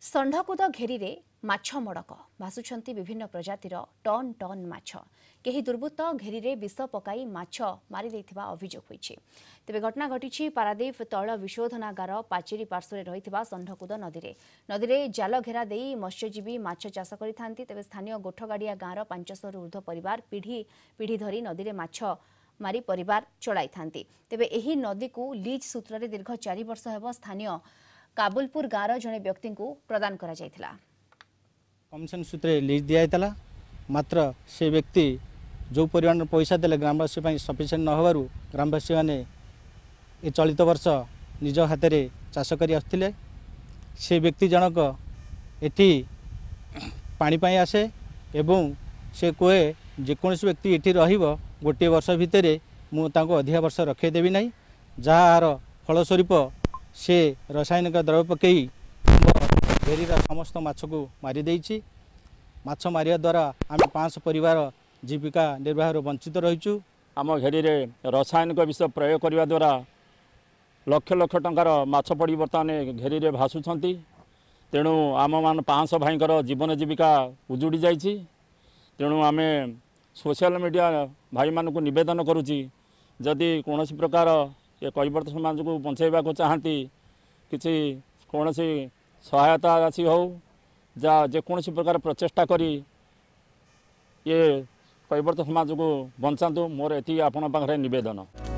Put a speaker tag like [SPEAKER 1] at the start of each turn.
[SPEAKER 1] ଷଣ୍ଢକୁଦ ଘେରିରେ ମାଛ ମଡ଼କ ଭାସୁଛନ୍ତି ବିଭିନ୍ନ ପ୍ରଜାତିର ଟନ୍ ଟନ୍ ମାଛ। କେହି ଦୁର୍ବୃତ୍ତ ଘେରିରେ ବିଷ ପକାଇ ମାଛ ମାରିଦେଇଥିବା ଅଭିଯୋଗ ହୋଇଛି। ତେବେ ଘଟଣା ଘଟିଛି ପାରାଦୀପ ତୈଳ ବିଶୋଧନାଗାର ପାଚେରୀ ପାର୍ଶ୍ୱରେ ରହିଥିବା ଷଣ୍ଢକୁଦ ନଦୀରେ। ନଦୀରେ ଜାଲ ଘେରା ଦେଇ ମତ୍ସ୍ୟଜୀବୀ ମାଛ ଚାଷ କରିଥାନ୍ତି। ତେବେ ସ୍ଥାନୀୟ ଗୋଠଗାଡ଼ିଆ ଗାଁର 500ରୁ ଊର୍ଦ୍ଧ୍ୱ ପରିବାର ପିଢ଼ି ଧରି ନଦୀରେ ମାଛ ମାରି ପରିବାର ଚଳାଇଥାନ୍ତି। ତେବେ ଏହି ନଦୀକୁ ଲିଜ୍ ସୂତ୍ରରେ ଦୀର୍ଘ 4 ବର୍ଷ ହେବ ସ୍ଥାନୀୟ काबुलपुर गाँव जड़े व्यक्ति को प्रदान करा जायतिला।
[SPEAKER 2] कमिशन सूत्र लीज दिया मात्र से व्यक्ति जो परिमाण पैसा देले ग्रामवासी सफिसीयंट न होबारु ग्रामवासी माने ए चलित वर्ष निज हाथ में चाष कर आसुले। से व्यक्ति जनक एटी पानी पाई आसे एवं से कहे जेकोसी व्यक्ति एटी रहिबो गोटे वर्ष भितर मु तांको अधिक वर्ष रखेदेवी नहीं, जार फलस्वरूप से रासायनिक द्रव्य पकई घेरीर समस्त माछ को मारिदेछि। माछ मारिया द्वारा आम 500 परिवार जीविका निर्वाह वंचित रहीचु।
[SPEAKER 3] आम घेरी रासायनिक विष प्रयोग करने द्वारा लक्ष लक्ष टंकार माछ पड़ी बर्तमान घेरी में भासुंट। तेणु आम मान 500 भाईकर जीवन जीविका उजुड़ी जाइए। तेणु आम सोशल मीडिया भाई मान को निवेदन करुच्ची जदि कौन प्रकार ये कैवर्त समाज को बचाइबा को चाहती किसी कौन सहायता राशि हो जा जेकोसी प्रकार प्रचेषा करी ये कैवर्त समाज को बचातु मोर एति आपण पाखरे निवेदन।